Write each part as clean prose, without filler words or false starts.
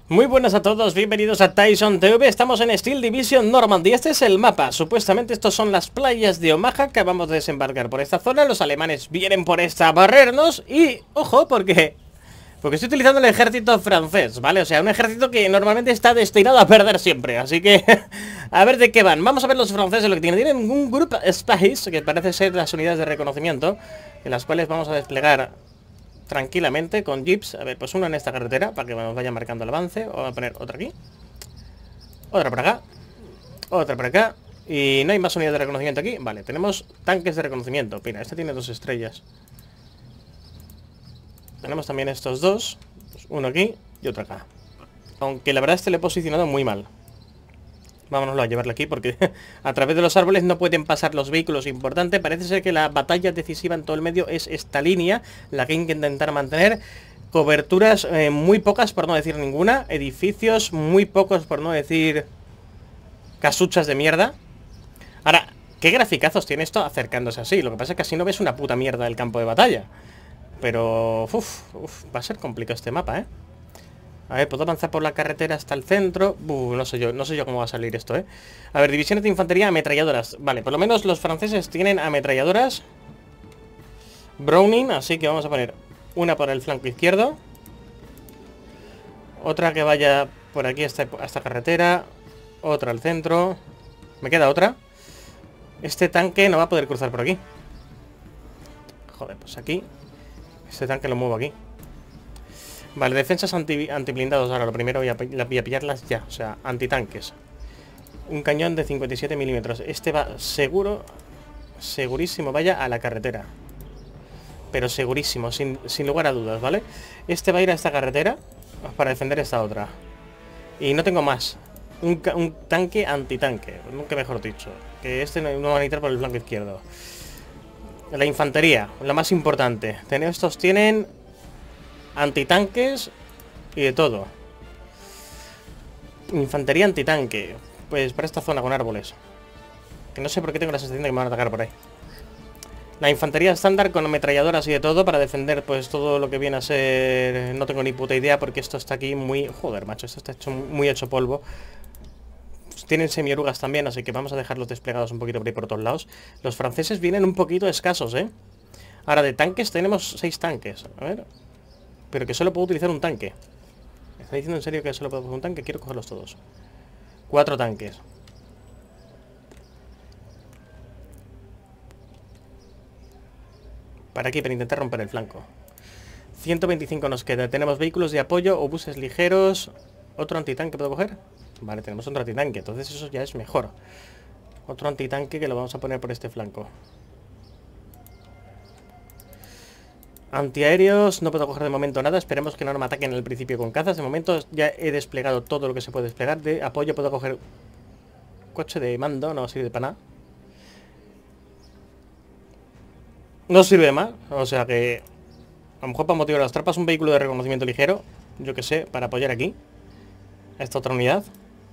Muy buenas a todos, bienvenidos a Tyson TV. Estamos en Steel Division Normandy. Este es el mapa. Supuestamente estos son las playas de Omaha que acabamos de desembarcar por esta zona. Los alemanes vienen por esta a barrernos. Y, ojo, porque estoy utilizando el ejército francés, ¿vale? O sea, un ejército que normalmente está destinado a perder siempre. Así que, a ver de qué van. Vamos a ver los franceses lo que tienen. Tienen un Group Space, que parece ser las unidades de reconocimiento, en las cuales vamos a desplegar tranquilamente con jeeps. A ver, pues uno en esta carretera para que nos vaya marcando el avance. Vamos a poner otra aquí, otra por acá, otra por acá. Y no hay más unidades de reconocimiento aquí. Vale, tenemos tanques de reconocimiento. Mira, este tiene 2 estrellas. Tenemos también estos dos, pues uno aquí y otro acá. Aunque la verdad este le he posicionado muy mal. Vámonos a llevarlo aquí porque a través de los árboles no pueden pasar los vehículos. Importante, parece ser que la batalla decisiva en todo el medio es esta línea, la que hay que intentar mantener. Coberturas muy pocas, por no decir ninguna. Edificios muy pocos, por no decir casuchas de mierda. Ahora, ¿qué graficazos tiene esto acercándose así? Lo que pasa es que así no ves una puta mierda del campo de batalla. Pero, va a ser complicado este mapa, ¿eh? A ver, puedo avanzar por la carretera hasta el centro. No sé yo cómo va a salir esto, ¿eh? A ver, divisiones de infantería, ametralladoras. Vale, por lo menos los franceses tienen ametralladoras Browning, así que vamos a poner una por el flanco izquierdo, otra que vaya por aquí hasta carretera, otra al centro. Me queda otra. Este tanque no va a poder cruzar por aquí. Joder, pues aquí este tanque lo muevo aquí. Vale, defensas antiblindados. Ahora lo primero voy a pillarlas ya. O sea, antitanques. Un cañón de 57 milímetros. Este va seguro, segurísimo, vaya a la carretera. Pero segurísimo, sin lugar a dudas, ¿vale? Este va a ir a esta carretera para defender esta otra. Y no tengo más. Un tanque antitanque, nunca mejor dicho. Que este no va a necesitar por el flanco izquierdo. La infantería, lo más importante. Estos tienen antitanques y de todo. Infantería antitanque. Pues para esta zona con árboles. Que no sé por qué tengo la sensación de que me van a atacar por ahí. La infantería estándar con ametralladoras y de todo para defender pues todo lo que viene a ser... No tengo ni puta idea porque esto está aquí muy... Joder, macho, esto está muy hecho polvo. Pues tienen semiorugas también, así que vamos a dejarlos desplegados un poquito por ahí por todos lados. Los franceses vienen un poquito escasos, ¿eh? Ahora de tanques tenemos 6 tanques. A ver... Pero que solo puedo utilizar un tanque. ¿Me está diciendo en serio que solo puedo coger un tanque? Quiero cogerlos todos. 4 tanques. Para aquí, para intentar romper el flanco. 125 nos queda. Tenemos vehículos de apoyo, obuses ligeros. ¿Otro antitanque puedo coger? Vale, tenemos otro antitanque. Entonces eso ya es mejor. Otro antitanque que lo vamos a poner por este flanco. Antiaéreos, no puedo coger de momento nada. Esperemos que no me ataquen al principio con cazas. De momento ya he desplegado todo lo que se puede desplegar. De apoyo puedo coger coche de mando, no sirve para nada. No sirve más, o sea que a lo mejor para motivar las tropas un vehículo de reconocimiento ligero, yo que sé, para apoyar aquí a esta otra unidad.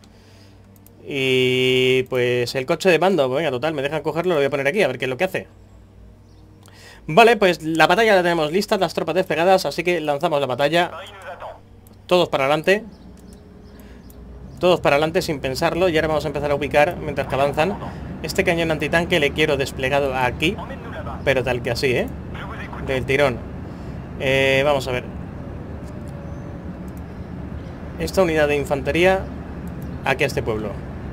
Y pues el coche de mando, venga, total, me dejan cogerlo, lo voy a poner aquí, a ver qué es lo que hace. Vale, pues la batalla la tenemos lista, las tropas despegadas, así que lanzamos la batalla. Todos para adelante. Todos para adelante sin pensarlo. Y ahora vamos a empezar a ubicar mientras que avanzan. Este cañón antitanque le quiero desplegado aquí, pero tal que así, ¿eh? Del tirón. Vamos a ver. Esta unidad de infantería aquí a este pueblo.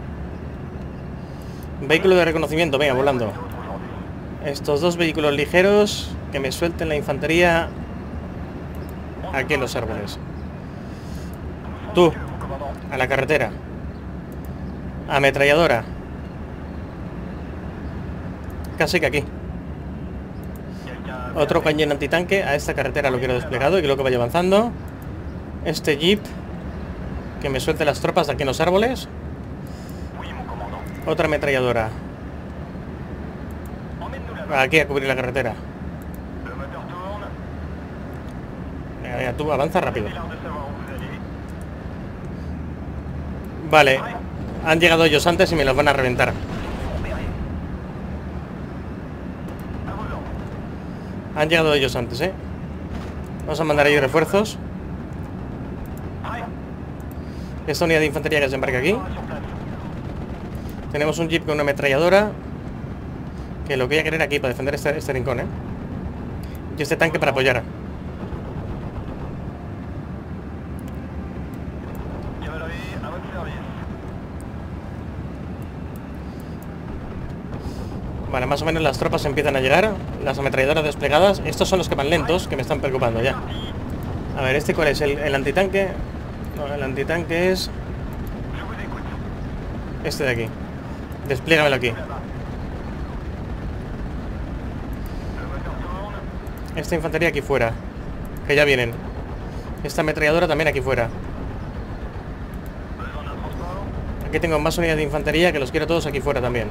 Vehículo de reconocimiento, venga, volando. Estos 2 vehículos ligeros que me suelten la infantería aquí en los árboles. Tú, a la carretera. Ametralladora. Casi que aquí. Otro cañón antitanque a esta carretera lo quiero desplegado y que luego vaya avanzando. Este jeep que me suelte las tropas de aquí en los árboles. Otra ametralladora. Aquí a cubrir la carretera. Venga, tú avanza rápido. Vale. Han llegado ellos antes y me los van a reventar. Han llegado ellos antes, ¿eh? Vamos a mandar ahí refuerzos. Esta unidad de infantería que se embarca aquí. Tenemos un jeep con una ametralladora, que lo voy a querer aquí para defender este rincón, y este tanque para apoyar. Vale, más o menos las tropas empiezan a llegar. Las ametralladoras desplegadas. Estos son los que van lentos, que me están preocupando ya. A ver, ¿este cuál es? ¿El antitanque? No, el antitanque es este de aquí. Despliegamelo aquí. Esta infantería aquí fuera, que ya vienen. Esta ametralladora también aquí fuera. Aquí tengo más unidades de infantería, que los quiero todos aquí fuera también.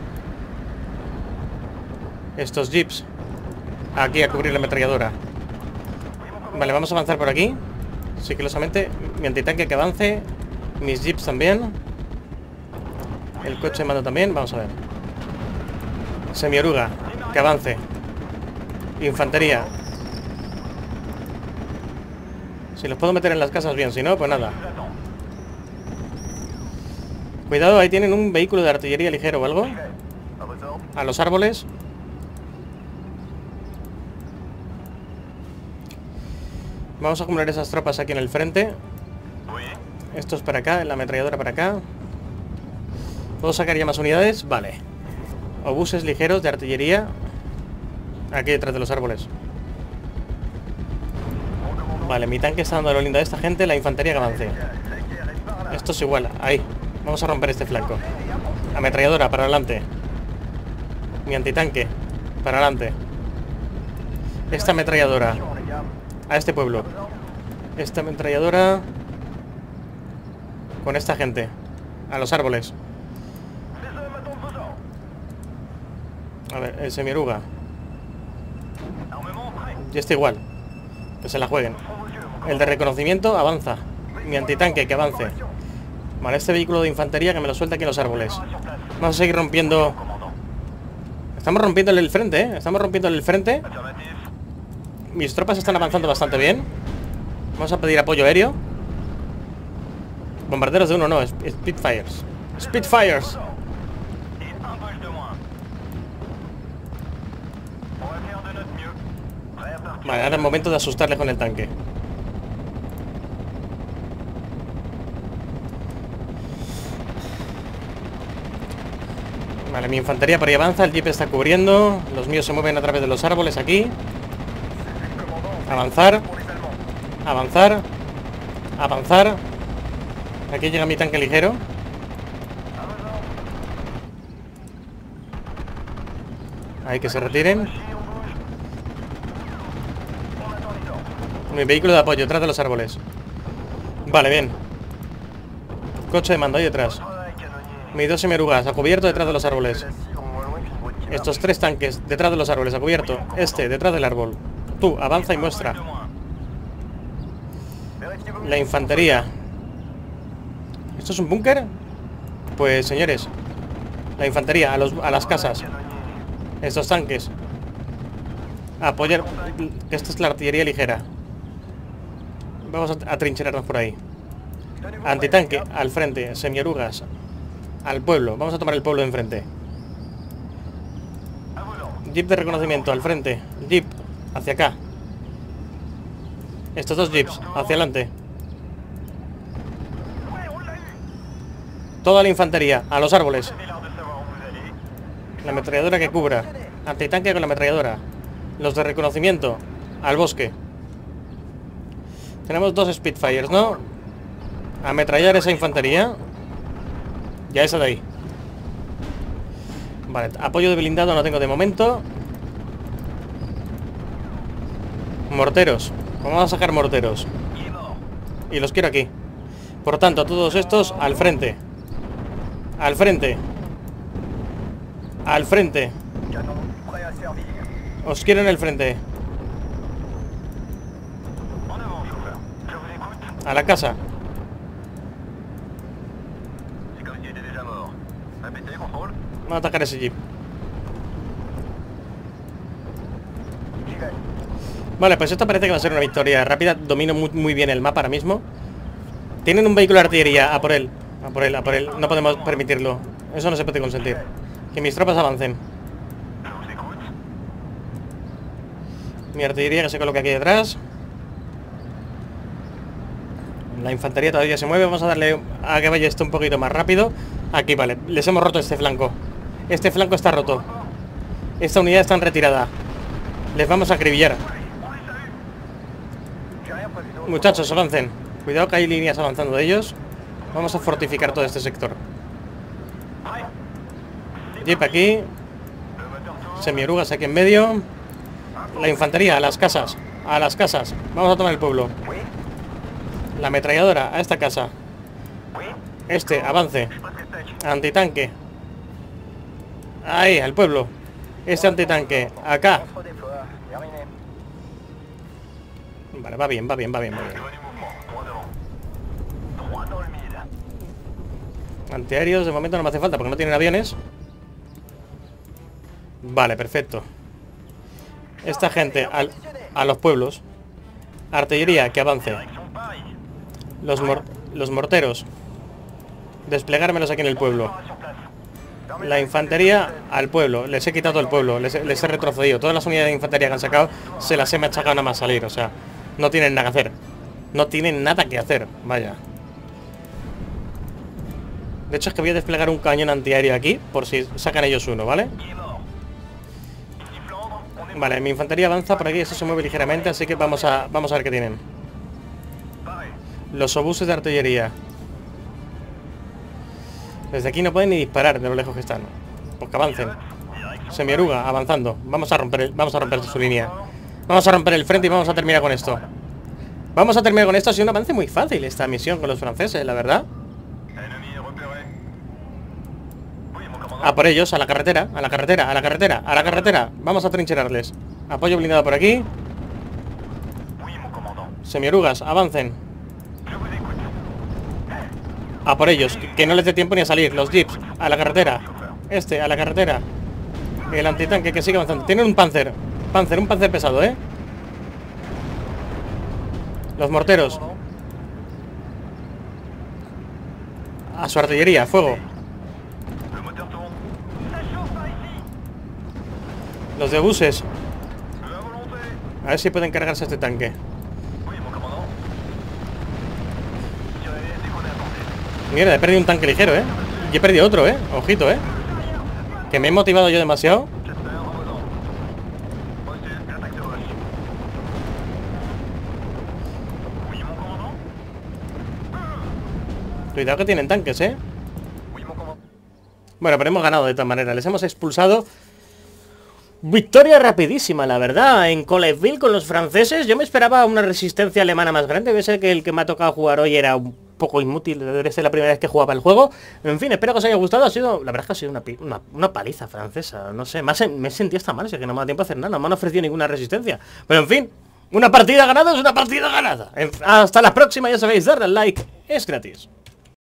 Estos jeeps aquí a cubrir la ametralladora. Vale, vamos a avanzar por aquí. Sigilosamente, mi antitanque que avance. Mis jeeps también. El coche de mando también, vamos a ver. Semioruga, que avance. Infantería. Si los puedo meter en las casas bien, si no, pues nada. Cuidado, ahí tienen un vehículo de artillería ligero o algo. A los árboles. Vamos a acumular esas tropas aquí en el frente. Estos para acá, la ametralladora para acá. ¿Puedo sacar ya más unidades? Vale. Obuses ligeros de artillería aquí detrás de los árboles. Vale, mi tanque está dando lo lindo a esta gente. La infantería que avance. Esto es igual, ahí. Vamos a romper este flanco. Ametralladora, para adelante. Mi antitanque, para adelante. Esta ametralladora a este pueblo. Esta ametralladora con esta gente. A los árboles. A ver, el semioruga. Y este igual. Que se la jueguen. El de reconocimiento avanza. Mi antitanque que avance. Vale, este vehículo de infantería que me lo suelta aquí en los árboles. Vamos a seguir rompiendo. Estamos rompiéndole el frente, ¿eh? Estamos rompiéndole el frente. Mis tropas están avanzando bastante bien. Vamos a pedir apoyo aéreo. Bombarderos de uno, no, Spitfires. Spitfires. Vale, ahora es momento de asustarle con el tanque. Vale, mi infantería por ahí avanza. El jeep está cubriendo. Los míos se mueven a través de los árboles aquí. Avanzar. Avanzar. Avanzar. Aquí llega mi tanque ligero. Ahí, que se retiren. Mi vehículo de apoyo detrás de los árboles. Vale, bien. Coche de mando ahí detrás. Mis dos semiorugas a cubierto detrás de los árboles. Estos tres tanques detrás de los árboles a cubierto. Este detrás del árbol. Tú, avanza y muestra. La infantería. ¿Esto es un búnker? Pues señores, la infantería a las casas. Estos tanques a apoyar. Esta es la artillería ligera. Vamos a trincherarnos por ahí. Antitanque al frente. Semiorugas al pueblo. Vamos a tomar el pueblo de enfrente. Jeep de reconocimiento al frente. Jeep hacia acá. Estos dos jeeps hacia adelante. Toda la infantería a los árboles. La ametralladora que cubra. Antitanque con la ametralladora. Los de reconocimiento al bosque. Tenemos dos Spitfires, ¿no? Ametrallar esa infantería. Ya esa de ahí. Vale, apoyo de blindado no tengo de momento. Morteros. Vamos a sacar morteros. Y los quiero aquí. Por tanto, todos estos al frente. Al frente. Al frente. Os quiero en el frente. A la casa. Vamos a atacar ese jeep. Vale, pues esto parece que va a ser una victoria rápida. Domino muy bien el mapa ahora mismo. Tienen un vehículo de artillería. A por él. A por él, a por él. No podemos permitirlo. Eso no se puede consentir. Que mis tropas avancen. Mi artillería que se coloca aquí detrás. La infantería todavía se mueve. Vamos a darle a que vaya esto un poquito más rápido. Aquí, vale. Les hemos roto este flanco. Este flanco está roto. Esta unidad está en retirada. Les vamos a acribillar. Muchachos, avancen. Cuidado que hay líneas avanzando de ellos. Vamos a fortificar todo este sector. Jeep aquí. Semiorugas aquí en medio. La infantería, a las casas. A las casas. Vamos a tomar el pueblo. La ametralladora, a esta casa. Este, avance. Antitanque. Ahí, al pueblo. Este antitanque, acá. Vale, va bien, va bien, va bien, va bien. Antiaéreos de momento no me hace falta porque no tienen aviones. Vale, perfecto. Esta gente a los pueblos. Artillería, que avance. Los morteros. Desplegármelos aquí en el pueblo. La infantería al pueblo. Les he quitado el pueblo, les he retrocedido. Todas las unidades de infantería que han sacado se las he machacado nada más salir. O sea, no tienen nada que hacer. No tienen nada que hacer, vaya. De hecho es que voy a desplegar un cañón antiaéreo aquí por si sacan ellos uno, ¿vale? Vale, mi infantería avanza por aquí. Esto se mueve ligeramente, así que vamos a ver qué tienen. Los obuses de artillería. Desde aquí no pueden ni disparar de lo lejos que están. Pues que avancen. Semioruga, avanzando. Vamos a romper su línea. Vamos a romper el frente y vamos a terminar con esto. Vamos a terminar con esto. Ha sido un avance muy fácil esta misión con los franceses, la verdad. A por ellos, a la carretera, a la carretera, a la carretera, a la carretera. Vamos a trincherarles. Apoyo blindado por aquí. Semiorugas, avancen. A por ellos, que no les dé tiempo ni a salir. Los jeeps, a la carretera. Este, a la carretera. El antitanque que sigue avanzando. Tienen un panzer. Un panzer pesado, ¿eh? Los morteros. A su artillería, fuego. Los de buses. A ver si pueden cargarse este tanque. Mierda, he perdido un tanque ligero, ¿eh? Y he perdido otro, ¿eh? Ojito, ¿eh? Que me he motivado yo demasiado. Cuidado que tienen tanques, ¿eh? Bueno, pero hemos ganado de todas maneras. Les hemos expulsado. Victoria rapidísima, la verdad. En Colleville con los franceses. Yo me esperaba una resistencia alemana más grande. Debe ser que el que me ha tocado jugar hoy era un poco inútil. Debe ser la primera vez que jugaba el juego. En fin, espero que os haya gustado. La verdad es que ha sido una paliza francesa. No sé, me sentí hasta mal. Es que no me da tiempo a hacer nada. No me han ofrecido ninguna resistencia. Pero en fin, una partida ganada es una partida ganada. Hasta la próxima, ya sabéis, darle al like. Es gratis.